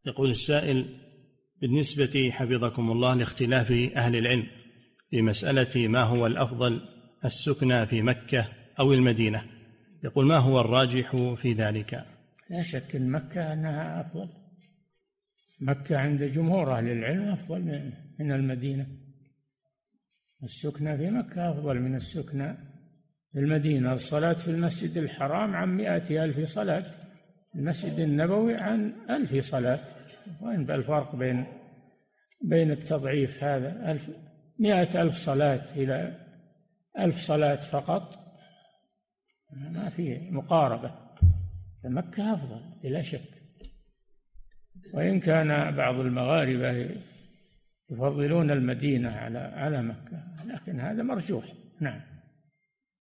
يقول السائل: بالنسبة حفظكم الله لاختلاف أهل العلم في مسألة ما هو الأفضل، السكنى في مكة أو المدينة، يقول: ما هو الراجح في ذلك؟ لا شك أن مكة أنها أفضل. مكة عند جمهور أهل العلم أفضل من المدينة. السكنى في مكة أفضل من السكنى في المدينة. الصلاة في المسجد الحرام عن 100,000 صلاة، المسجد النبوي عن 1000 صلاة. وين الفرق بين التضعيف هذا؟ 100,000 صلاة إلى 1000 صلاة فقط، ما في مقاربة. فمكة أفضل بلا شك، وإن كان بعض المغاربة يفضلون المدينة على مكة، لكن هذا مرجوح. نعم.